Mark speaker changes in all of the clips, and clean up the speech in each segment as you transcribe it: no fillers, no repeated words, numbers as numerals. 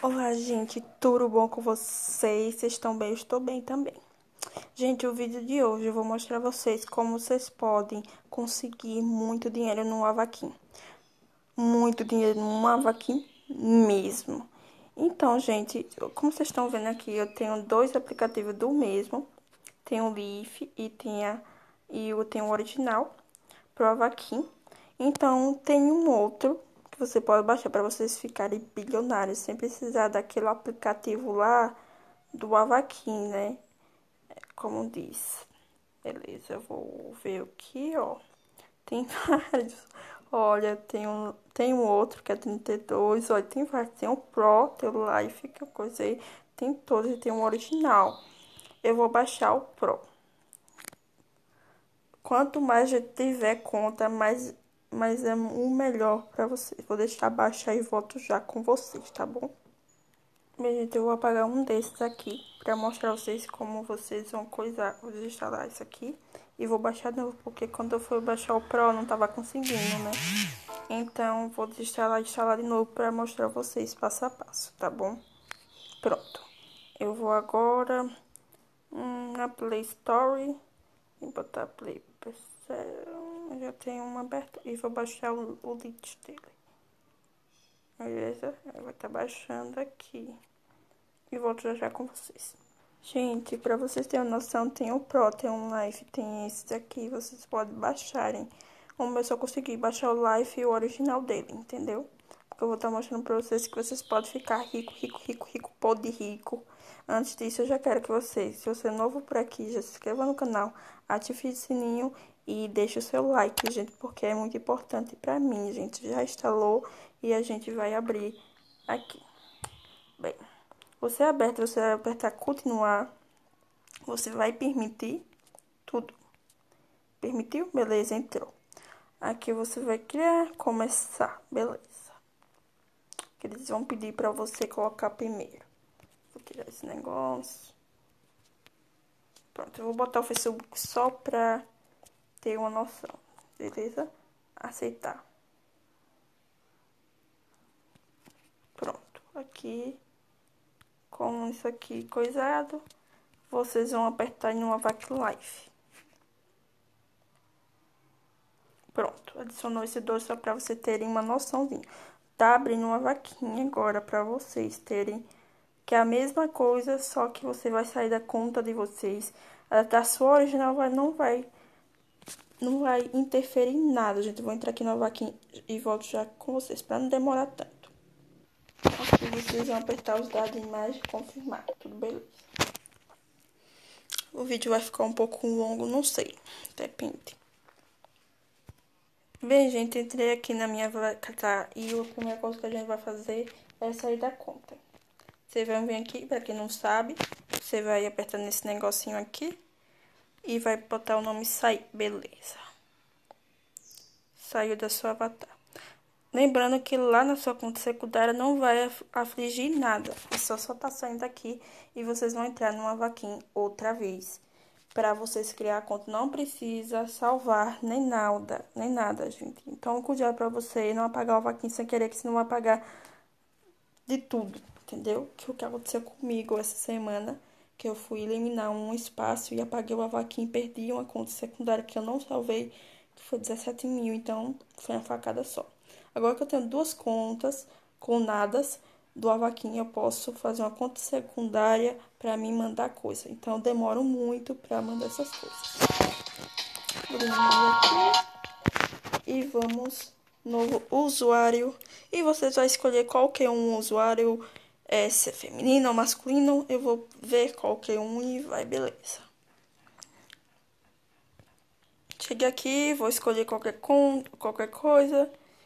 Speaker 1: Olá, gente, tudo bom com vocês? Vocês estão bem? Eu estou bem também. Gente, o vídeo de hoje eu vou mostrar a vocês como vocês podem conseguir muito dinheiro no Avaquim. Muito dinheiro no Avaquim mesmo. Então, gente, como vocês estão vendo aqui, eu tenho dois aplicativos do mesmo. Tem o Leaf e eu tenho o original pro Avaquim. Então, tem um outro que você pode baixar para vocês ficarem bilionários sem precisar daquele aplicativo lá do Avaquim, né? Como diz. Beleza, eu vou ver aqui, ó. Tem vários. Olha, tem um outro que é 32. Olha, tem vários. Tem o Pro, tem o Life, que eu coisei. Tem todos e tem um original. Eu vou baixar o Pro. Quanto mais eu tiver conta, mais é o melhor pra vocês. Vou deixar baixar e volto já com vocês, tá bom? Bem, gente, eu vou apagar um desses aqui pra mostrar a vocês como vocês vão coisar. Vou desinstalar isso aqui e vou baixar de novo, porque quando eu for baixar o Pro eu não tava conseguindo, né? Então, vou desinstalar e instalar de novo pra mostrar a vocês passo a passo, tá bom? Pronto. Eu vou agora na Play Store e botar Play. Eu já tenho uma aberta e vou baixar o link dele. Beleza? Vai estar baixando aqui. E volto já já com vocês. Gente, pra vocês terem uma noção, tem o Pro, tem o Life, tem esses aqui. Vocês podem baixarem. O meu só consegui baixar o Life e o original dele, entendeu? Porque eu vou estar mostrando pra vocês que vocês podem ficar rico, rico, rico, rico, podre rico. Antes disso, eu já quero que vocês, se você é novo por aqui, já se inscreva no canal, ative o sininho e deixe o seu like, gente, porque é muito importante pra mim, gente. Já instalou e a gente vai abrir aqui. Bem, você vai apertar continuar, você vai permitir tudo. Permitiu? Beleza, entrou. Aqui você vai criar, começar, beleza. Que eles vão pedir pra você colocar primeiro. Vou tirar esse negócio. Pronto, eu vou botar o Facebook só pra ter uma noção, beleza? Aceitar. Pronto, aqui, com isso aqui coisado, vocês vão apertar em uma Avac Life. Pronto, adicionou esse dois só pra você terem uma noçãozinha. Tá abrindo uma vaquinha agora pra vocês terem, que é a mesma coisa, só que você vai sair da conta de vocês. Da sua original não vai interferir em nada, gente. Eu vou entrar aqui na vaquinha e volto já com vocês, pra não demorar tanto. Aqui vocês vão apertar os dados em mais e confirmar, tudo beleza. O vídeo vai ficar um pouco longo, não sei, depende. Bem, gente, entrei aqui na minha vaca e a primeira coisa que a gente vai fazer é sair da conta. Você vai vir aqui, pra quem não sabe, você vai apertar nesse negocinho aqui e vai botar o nome sair, beleza. Saiu da sua avatar. Lembrando que lá na sua conta secundária não vai afligir nada. É só tá saindo aqui e vocês vão entrar numa vaquinha outra vez. Para vocês criar a conta não precisa salvar nem nada, gente. Então, cuidado para você não apagar o vaquinha sem querer, que senão vai apagar de tudo, entendeu? Que o que aconteceu comigo essa semana, que eu fui eliminar um espaço e apaguei o vaquinha e perdi uma conta secundária que eu não salvei, que foi 17 mil, então foi uma facada só. Agora que eu tenho duas contas clonadas do Avaquim, eu posso fazer uma conta secundária para mim mandar coisa. Então, eu demoro muito para mandar essas coisas. Eliminando aqui. E vamos novo usuário. E você vai escolher qualquer um usuário, se é feminino ou masculino. Eu vou ver qualquer um e vai, beleza. Cheguei aqui, vou escolher qualquer coisa.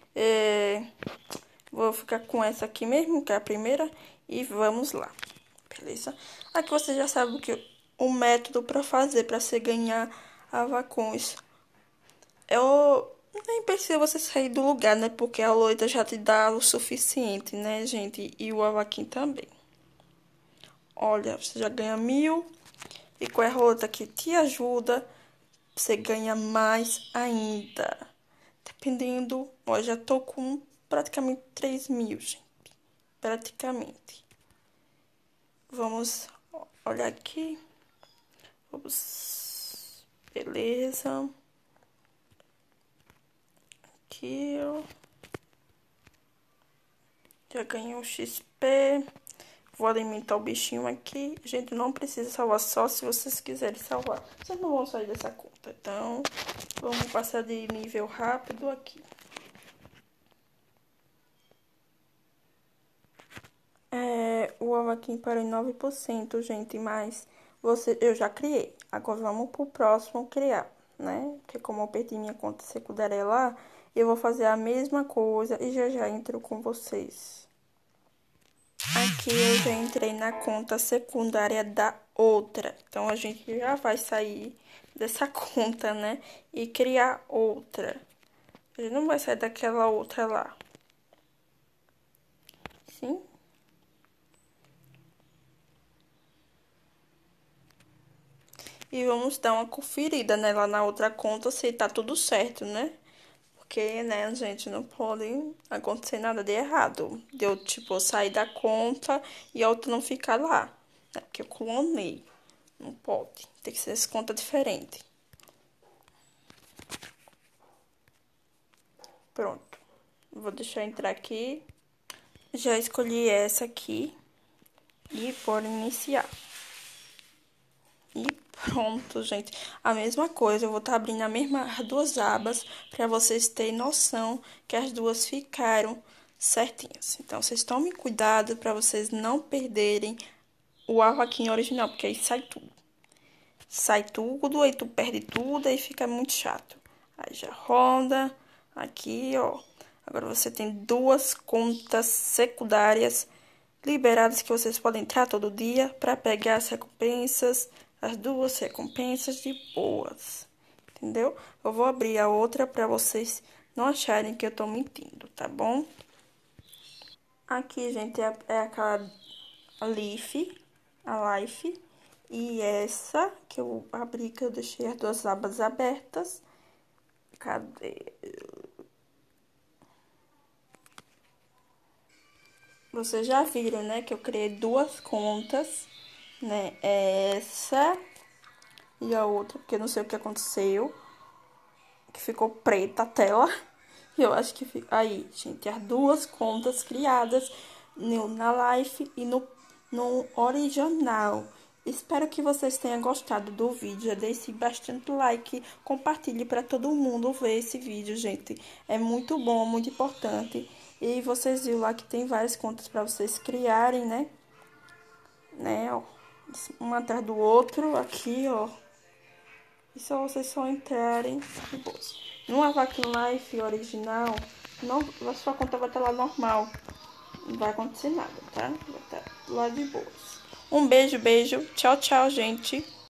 Speaker 1: Vou ficar com essa aqui mesmo, que é a primeira. E vamos lá, beleza? Aqui você já sabe o método para fazer, para você ganhar avacões. Eu nem precisa você sair do lugar, né? Porque a loita já te dá o suficiente, né, gente? E o avaquim também. Olha, você já ganha 1000. E com a roleta que te ajuda, você ganha mais ainda. Dependendo, ó, já tô com praticamente 3000, gente. praticamente. Vamos olhar aqui. Vamos. Beleza. Aqui, ó. Já ganhei um XP. Vou alimentar o bichinho aqui. Gente, não precisa salvar, só se vocês quiserem salvar. Vocês não vão sair dessa conta. Então, vamos passar de nível rápido aqui. O avaquim parou em 9%, gente, mas eu já criei. Agora vamos pro próximo criar, né? Porque como eu perdi minha conta secundária lá, eu vou fazer a mesma coisa e já entro com vocês. Aqui eu já entrei na conta secundária da outra. Então, a gente já vai sair dessa conta, né? E criar outra. A gente não vai sair daquela outra lá. Sim? E vamos dar uma conferida, né, lá na outra conta se tá tudo certo, né? Porque, né, gente, não pode acontecer nada de errado. De eu, tipo, sair da conta e a outra não ficar lá. Né? Porque eu clonei. Não pode. Tem que ser essa conta diferente. Pronto. Vou deixar entrar aqui. Já escolhi essa aqui. E por iniciar. E pronto, gente. A mesma coisa, eu vou estar abrindo as duas abas para vocês terem noção que as duas ficaram certinhas. Então, vocês tomem cuidado para vocês não perderem o avaquinho original, porque aí sai tudo. Sai tudo, aí tu perde tudo, aí fica muito chato. Aí já roda aqui, ó. Agora você tem duas contas secundárias liberadas que vocês podem entrar todo dia para pegar as recompensas, as duas recompensas de boas, entendeu? Eu vou abrir a outra para vocês não acharem que eu tô mentindo, tá bom? Aqui, gente, é aquela Life, e essa que eu abri, que eu deixei as duas abas abertas. Cadê? Vocês já viram, né, que eu criei duas contas, né? Essa e a outra, porque eu não sei o que aconteceu, que ficou preta a tela. E eu acho que aí, gente, as duas contas criadas na Life e no original. Espero que vocês tenham gostado do vídeo. Já deixe bastante like, compartilhe para todo mundo ver esse vídeo, gente. É muito bom, muito importante. E vocês viram lá que tem várias contas para vocês criarem, né, ó. Um atrás do outro, aqui, ó. E só vocês só entrarem de boas. No Avakin Life original, não, a sua conta vai estar lá normal. Não vai acontecer nada, tá? Vai estar lá de boas. Um beijo, beijo. Tchau, tchau, gente.